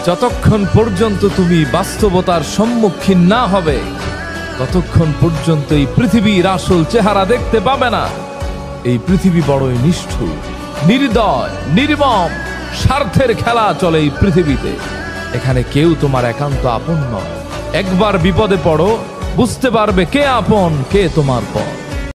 যতক্ষণ পর্যন্ত তুমি বাস্তবতার সম্মুখীন না হবে ততক্ষণ পর্যন্ত এই পৃথিবীর আসল চেহারা দেখতে পাবে না। এই পৃথিবী বড়ই নিষ্ঠুর, নির্দয়, নির্মম, স্বার্থের খেলা চলে এই পৃথিবীতে। এখানে কেউ তোমার একান্ত আপন নয়। একবার বিপদে পড়ো, বুঝতে পারবে কে আপন কে তোমার পর।